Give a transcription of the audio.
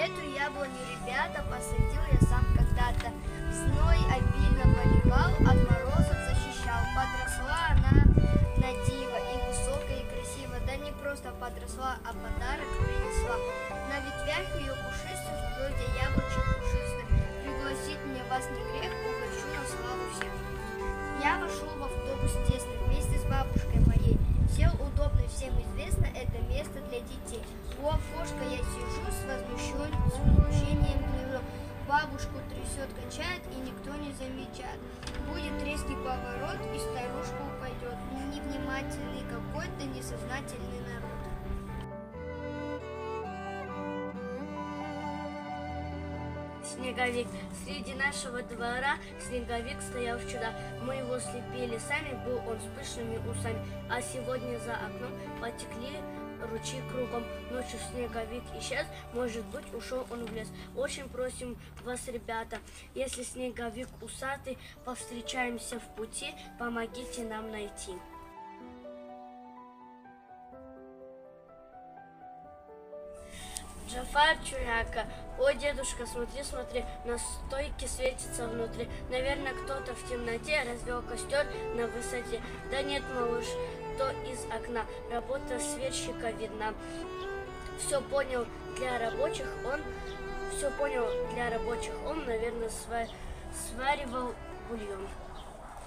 Эту яблоню, ребята, посадил я сам когда-то. Зной обильно поливал, от морозов защищал. Подросла она на диво, и высокая, и красиво. Да не просто подросла, а подарок принесла. На ветвях ее пушистых, вроде яблочек пушистых. Пригласить мне вас не грех, угощу на славу всех. Я вошел в автобус тесный вместе с бабушкой моей. Сел удобно, всем известно, это место для детей. У окошка я сижу, с возмущением гляжу. Бабушку трясет, качает, и никто не замечает. Будет резкий поворот, и старушка упадет. Невнимательный какой-то несознательный народ. Снеговик. Среди нашего двора снеговик стоял вчера. Мы его слепили сами, был он с пышными усами. А сегодня за окном потекли ручьи кругом. Ночью снеговик исчез, может быть, ушел он в лес. Очень просим вас, ребята, если снеговик усатый, повстречаемся в пути, помогите нам найти. Джафар Чуряка. Ой, дедушка, смотри, смотри, на стойке светится внутри. Наверное, кто-то в темноте развел костер на высоте. Да нет, малыш, то из окна. Работа светчика видна. Все понял для рабочих он, наверное, сваривал бульон.